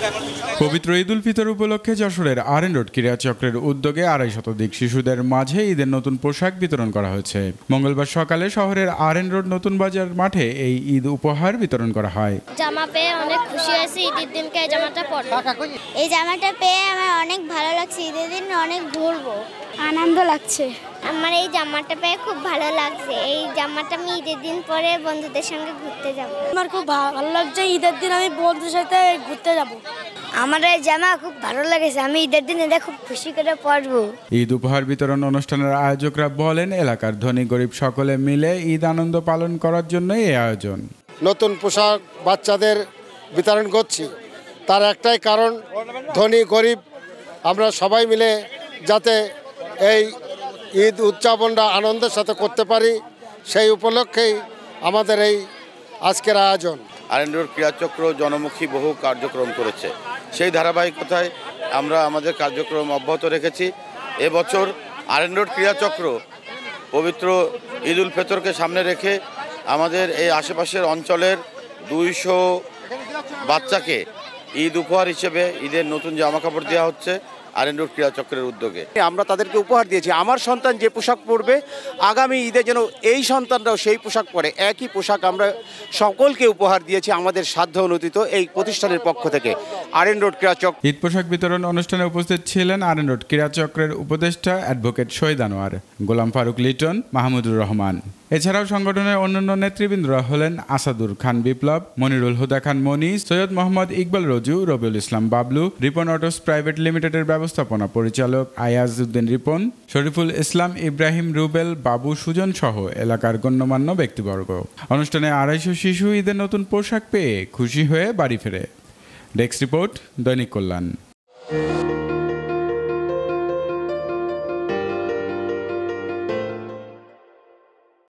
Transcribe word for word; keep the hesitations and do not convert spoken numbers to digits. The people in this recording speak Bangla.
পবিত্র ঈদ উল ফিতর উপলক্ষে যশোরের আর এন রোড ক্রীড়া চক্রের উদ্যোগে আড়াই শতাধিক শিশুদের মাঝে ঈদের নতুন পোশাক বিতরণ করা হয়েছে। মঙ্গলবার সকালে শহরের আর এন রোড নতুন বাজার মাঠে এই ঈদ উপহার বিতরণ করা হয়। জামা পেয়ে অনেক খুশি হয়েছি, ঈদের দিনকে এই জামাটা পরবো। এই জামাটা পেয়ে আমার অনেক ভালো লাগছে, ঈদের দিন অনেক ঘুরবো, আনন্দ লাগছে। আমার এই জামাটা পেয়ে খুব ভালো লাগছে। এই জামাটা আমি ঈদের দিন পরে বন্ধুদের সঙ্গে ঘুরতে যাব। আমার খুব ভালো লাগছে, ঈদের দিন আমি বন্ধুদের সাথে ঘুরতে যাব। আমার এই জামা খুব ভালো লাগছে, আমি ঈদের দিন এটা খুব খুশি করে পরবো। ঈদ উপহার বিতরণ অনুষ্ঠানের আয়োজকরা বলেন, এলাকার ধনী গরিব সকলে মিলে ঈদ আনন্দ পালন করার জন্যই এই আয়োজন। নতুন পোশাক বাচ্চাদের বিতরণ করছি, তার একটাই কারণ ধনী গরিব আমরা সবাই মিলে যাতে এই ঈদ উদযাপনটা আনন্দের সাথে করতে পারি, সেই উপলক্ষেই আমাদের এই আজকের আয়োজন। আর এন রোড ক্রীড়াচক্র জনমুখী বহু কার্যক্রম করেছে, সেই ধারাবাহিকতায় আমরা আমাদের কার্যক্রম অব্যাহত রেখেছি। এবছর আর এন রোড ক্রীড়াচক্র পবিত্র ঈদ উল ফিতরকে সামনে রেখে আমাদের এই আশেপাশের অঞ্চলের দুইশো বাচ্চাকে ঈদ উপহার হিসেবে ঈদের নতুন জামাকাপড় দেওয়া হচ্ছে আর এন রোড ক্রীড়া চক্রের উদ্যোগে। আমরা তাদেরকে উপহার দিয়েছি, আমার সন্তান যে পোশাক পরবে আগামী ঈদে যেন এই সন্তানরাও সেই পোশাক পরে, একই পোশাক আমরা সকলকে উপহার দিয়েছি আমাদের সাধ্য অনুদিত এই প্রতিষ্ঠানের পক্ষ থেকে। আর এন রোড ক্রীড়া চক্র ঈদ পোশাক বিতরণ অনুষ্ঠানে উপস্থিত ছিলেন আর এন রোড ক্রীড়া চক্রের উপদেষ্টা অ্যাডভোকেট শহীদ আনোয়ার, গোলাম ফারুক লিটন, মাহমুদুর রহমান। এছাড়াও সংগঠনের অন্যান্য নেতৃবৃন্দরা হলেন আসাদুর খান বিপ্লব, মনিরুল হুদা খান মনি, সৈয়দ মোহাম্মদ ইকবাল রজু, রবিউল ইসলাম বাবলু, রিপন অটোস প্রাইভেট লিমিটেডের ব্যবস্থাপনা পরিচালক আয়াজ উদ্দিন রিপন, শরীফুল ইসলাম, ইব্রাহিম রুবেল, বাবু সুজন সহ এলাকার গণ্যমান্য ব্যক্তিবর্গ। অনুষ্ঠানে আড়াইশো শিশু ঈদের নতুন পোশাক পেয়ে খুশি হয়ে বাড়ি ফেরে। ডেস্ক রিপোর্ট, দৈনিক কল্যাণ।